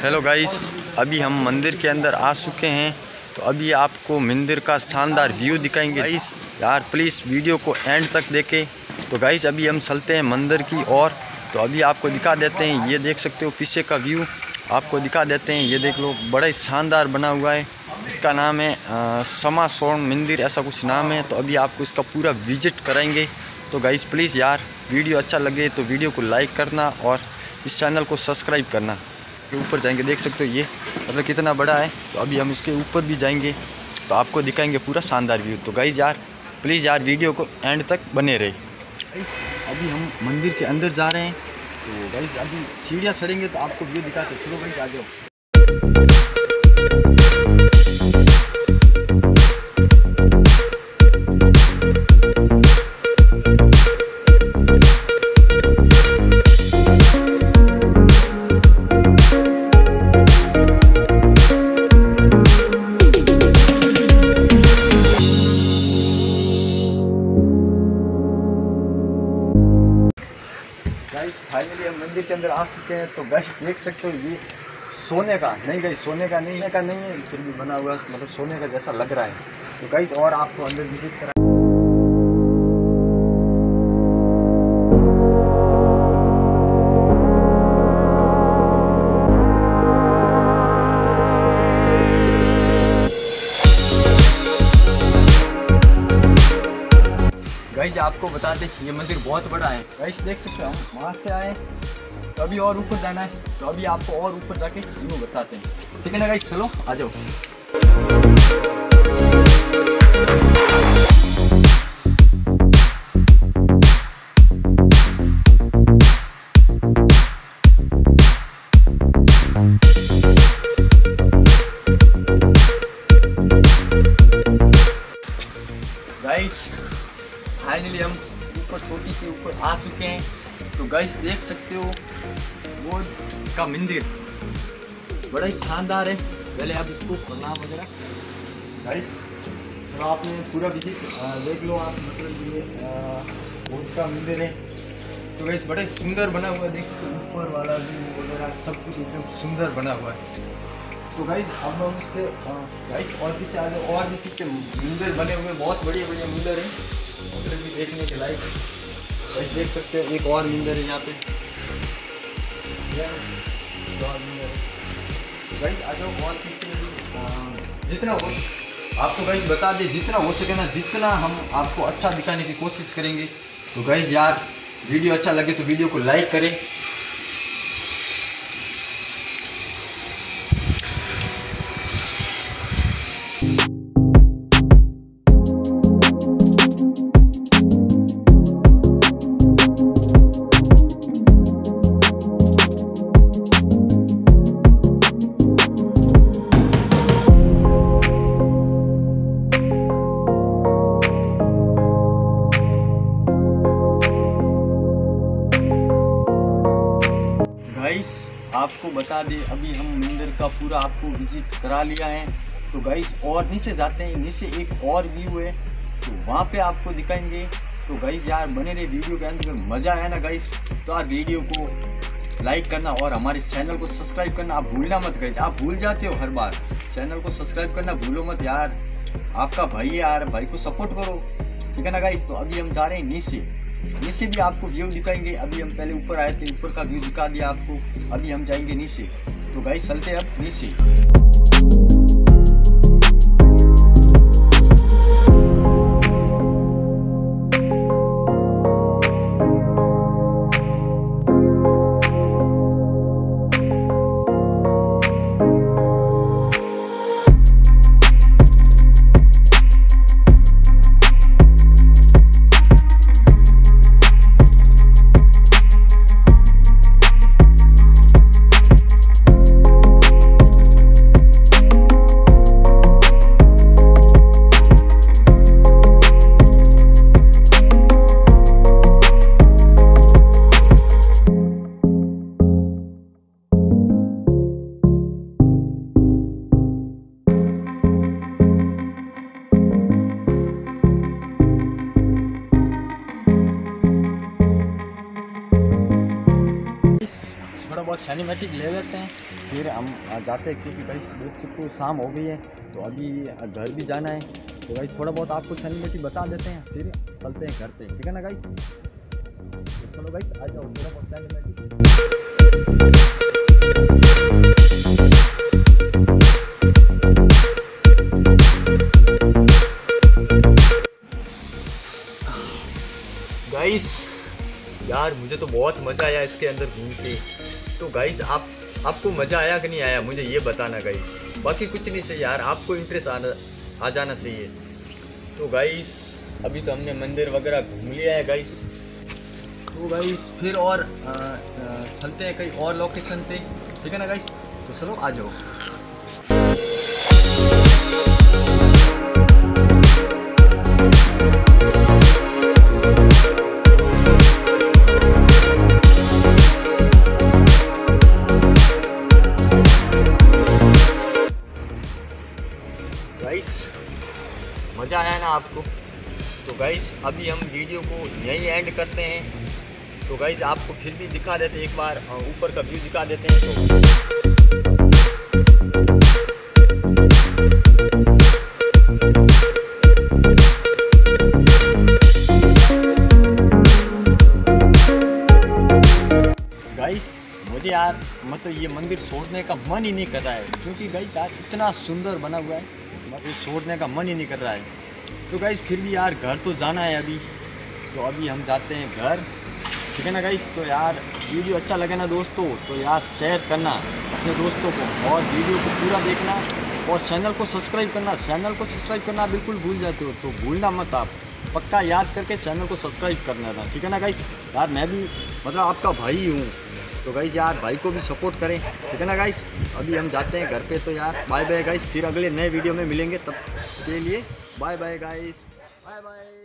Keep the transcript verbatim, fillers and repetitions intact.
Hello guys, अभी हम मंदिर के अंदर आ चुके हैं। तो अभी आपको मंदिर का शानदार व्यू दिखाएंगे। गाइस यार प्लीज़ वीडियो को एंड तक देखें। तो गाइस अभी हम चलते हैं मंदिर की ओर। तो अभी आपको दिखा देते हैं, ये देख सकते हो पीछे का व्यू आपको दिखा देते हैं। ये देख लो, बड़ा ही शानदार बना हुआ है। इसका नाम है समा स्वर्ण मंदिर, ऐसा कुछ नाम है। तो अभी आपको इसका पूरा विजिट कराएंगे। तो गाइस प्लीज़ यार वीडियो अच्छा लगे तो वीडियो को लाइक करना और इस चैनल को सब्सक्राइब करना। ये ऊपर जाएंगे, देख सकते हो ये मतलब कितना बड़ा है। तो अभी हम इसके ऊपर भी जाएंगे तो आपको दिखाएंगे पूरा शानदार व्यू। तो गाइस यार प्लीज़ यार वीडियो को एंड तक बने रहे। गाइस अभी हम मंदिर के अंदर जा रहे हैं। तो गाइस अभी सीढ़ियाँ चढ़ेंगे तो आपको व्यू दिखाते। चलो गाइस आ जाओ। गाइस फाइनली हम मंदिर के अंदर आ चुके हैं। तो गाइस देख सकते हो ये सोने का नहीं, गाइस सोने का नहीं का नहीं है, फिर भी बना हुआ मतलब सोने का जैसा लग रहा है। तो गाइस और आपको अंदर विजिट करा। गाइस आपको बता दें ये मंदिर बहुत बड़ा है। गाइस देख सकते हो हम वहाँ से आए तो अभी और ऊपर जाना है। तो अभी आपको और ऊपर जाके यूँ बताते हैं, ठीक है ना गाइस। चलो आ जाओ। गाइस फाइनली हम ऊपर चोटी के ऊपर आ चुके हैं। तो गाइस देख सकते हो वो का मंदिर बड़ा ही शानदार है। पहले आप इसको प्रणाम वगैरह। गाइस चलो आपने पूरा विजिट देख लो आप, मतलब ये बौद्ध का मंदिर है। तो गाइस बड़ा ही सुंदर बना हुआ है, देख सकते हो ऊपर वाला व्यू वगैरह सब कुछ एकदम सुंदर बना हुआ है। तो गाइस अब हम इसके गाइस और पीछे आ गए, और भी पीछे मंदिर बने हुए बहुत बढ़िया बढ़िया मंदिर है, उधर भी देखने के लायक। गाइस देख सकते हो एक और मंदिर है यहाँ पे, और मंदिर है। गाइस आ जाओ और पीछे जितना हो आपको गाइस बता दें, जितना हो सके ना जितना हम आपको अच्छा दिखाने की कोशिश करेंगे। तो गाइस यार वीडियो अच्छा लगे तो वीडियो को लाइक करें। गाइस आपको बता दें अभी हम मंदिर का पूरा आपको विजिट करा लिया है। तो गाइस और नीचे जाते हैं, नीचे एक और व्यू है तो वहाँ पे आपको दिखाएंगे। तो गाइस यार बने रहे वीडियो के अंदर। मज़ा आया ना गाइस तो यार वीडियो को लाइक करना और हमारे चैनल को सब्सक्राइब करना आप भूलना मत। गाइस आप भूल जाते हो हर बार, चैनल को सब्सक्राइब करना भूलो मत यार। आपका भाई है यार, भाई को सपोर्ट करो, ठीक है ना गाइस। तो अभी हम जा रहे हैं नीचे, नीचे भी आपको व्यू दिखाएंगे। अभी हम पहले ऊपर आए थे, ऊपर का व्यू दिखा दिया आपको। अभी हम जाएंगे नीचे। तो गाइस चलते हैं अब नीचे। सिनेमैटिक ले लेते हैं, फिर हम जाते हैं, क्योंकि गाइस देख सकते हो शाम हो गई है, तो अभी घर भी जाना है। तो गाइस थोड़ा बहुत आपको सिनेमैटिक बता देते हैं, फिर चलते हैं घर पे, ठीक है ना गाइस। तो चलो गाइस आ जाओ, थोड़ा बहुत सिनेमैटिक। गाइस यार मुझे तो बहुत मज़ा आया इसके अंदर घूम के। तो गाइस आप आपको मज़ा आया कि नहीं आया मुझे ये बताना गाइस। बाकी कुछ नहीं चाहिए यार, आपको इंटरेस्ट आना आ जाना चाहिए। तो गाइस अभी तो हमने मंदिर वगैरह घूम लिया है गाइस। तो गाइस फिर और चलते हैं कहीं और लोकेशन पे, ठीक है ना गाइस। तो चलो आ जाओ। गाइस मज़ा आया ना आपको। तो गाइस अभी हम वीडियो को यहीं एंड करते हैं। तो गाइस आपको फिर भी दिखा देते हैं, एक बार ऊपर का व्यू दिखा देते हैं। तो गाइस मुझे यार मतलब ये मंदिर छोड़ने का मन ही नहीं कर रहा है, क्योंकि गाइस यार इतना सुंदर बना हुआ है, मतलब ये छोड़ने का मन ही नहीं कर रहा है। तो गाइस फिर भी यार घर तो जाना है अभी, तो अभी हम जाते हैं घर, ठीक है ना गाइस। तो यार वीडियो अच्छा लगे ना दोस्तों, तो यार शेयर करना अपने दोस्तों को, और वीडियो को पूरा देखना, और चैनल को सब्सक्राइब करना। चैनल को सब्सक्राइब करना बिल्कुल भूल जाते हो, तो भूलना मत, आप पक्का याद करके चैनल को सब्सक्राइब करना था, ठीक है ना गाइस। यार मैं भी मतलब आपका भाई हूँ, तो गाइस यार भाई को भी सपोर्ट करें, ठीक है ना गाइस। अभी हम जाते हैं घर पे, तो यार बाय बाय गाइस, फिर अगले नए वीडियो में मिलेंगे, तब के लिए bye bye guys, bye bye.